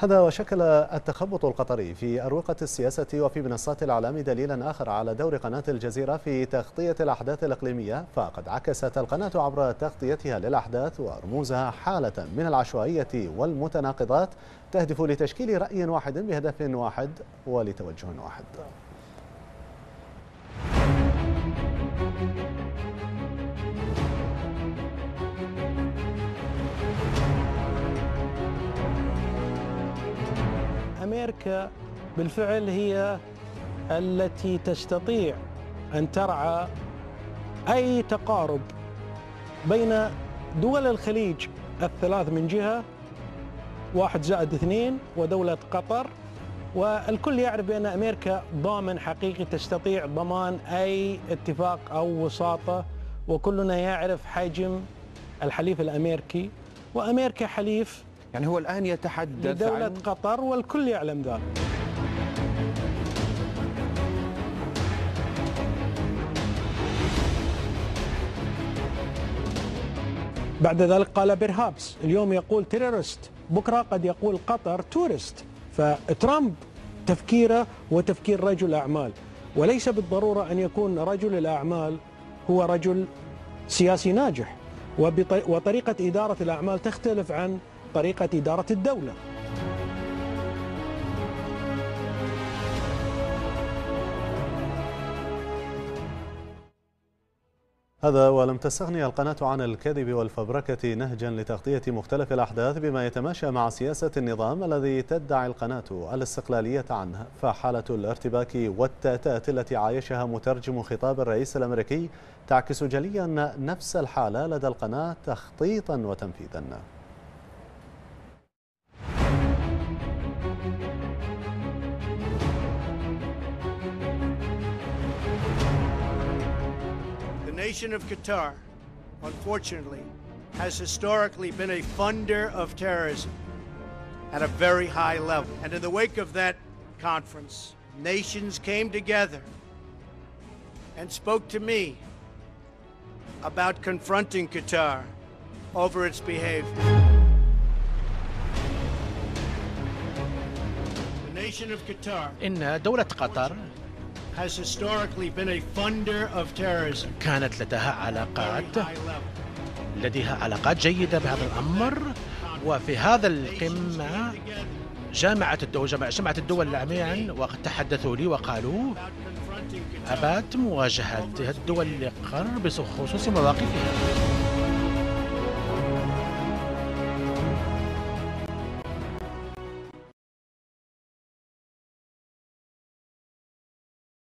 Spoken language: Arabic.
هذا وشكل التخبط القطري في أروقة السياسة وفي منصات الإعلام دليلا آخر على دور قناة الجزيرة في تغطية الأحداث الإقليمية، فقد عكست القناة عبر تغطيتها للأحداث ورموزها حالة من العشوائية والمتناقضات تهدف لتشكيل رأي واحد بهدف واحد ولتوجه واحد. أمريكا بالفعل هي التي تستطيع أن ترعى أي تقارب بين دول الخليج الثلاث من جهة 1+2 ودولة قطر، والكل يعرف بأن أمريكا ضامن حقيقي تستطيع ضمان أي اتفاق أو وساطة، وكلنا يعرف حجم الحليف الأمريكي، وأمريكا حليف يعني هو الآن يتحدث لدولة عن قطر والكل يعلم ذلك. بعد ذلك قال بيرهابس، اليوم يقول تيرورست، بكرة قد يقول قطر تورست. فترامب تفكيره وتفكير رجل أعمال، وليس بالضرورة أن يكون رجل الأعمال هو رجل سياسي ناجح، وطريقة إدارة الأعمال تختلف عن طريقة إدارة الدولة. هذا ولم تستغني القناة عن الكذب والفبركة نهجا لتغطية مختلف الأحداث بما يتماشى مع سياسة النظام الذي تدعي القناة الاستقلالية عنه، فحالة الارتباك والتأتات التي عايشها مترجم خطاب الرئيس الأمريكي تعكس جليا نفس الحالة لدى القناة تخطيطا وتنفيذا. The nation of Qatar, unfortunately, has historically been a funder of terrorism at a very high level. And in the wake of that conference, nations came together and spoke to me about confronting Qatar over its behavior. The nation of Qatar إن دولة قطر has historically been a funder of terrorism. كانت لديها علاقات جيدة بهذا الأمر، وفي هذا القمة جمعت الدول العامين وتحدثوا لي وقالوا أبات مواجهة الدول القرب بخصوص مواقفها.